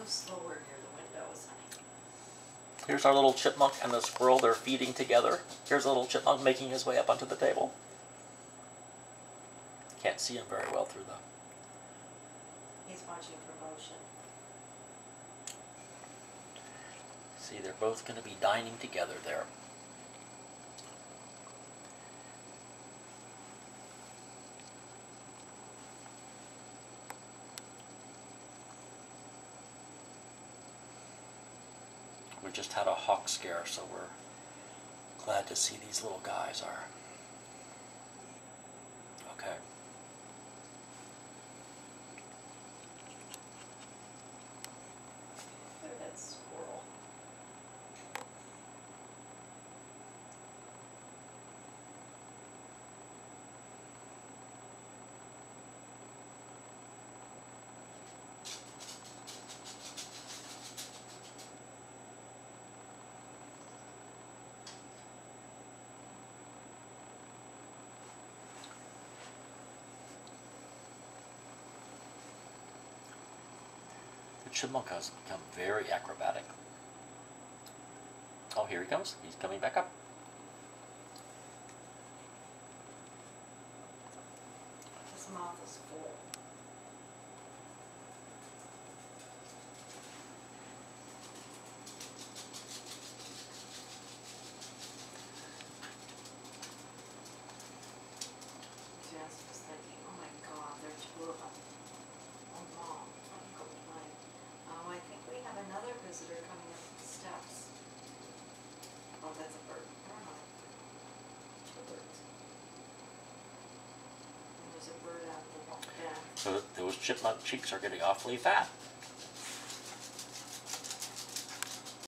slower near the windows. Here's our little chipmunk and the squirrel. They're feeding together. Here's a little chipmunk making his way up onto the table. Can't see him very well through the... He's watching for motion. See, they're both going to be dining together there. We just had a hawk scare, so we're glad to see these little guys are okay. Look at that squirrel. The chipmunk has become very acrobatic. Oh, here he comes. He's coming back up. His mouth is full. Jess was thinking, oh my God, there are two of them. Oh, Mom, let me go play. Oh, I think we have another visitor coming up the steps. Oh, that's a bird. Never mind. Two birds. And there's a bird out the back. So those chipmunk cheeks are getting awfully fat.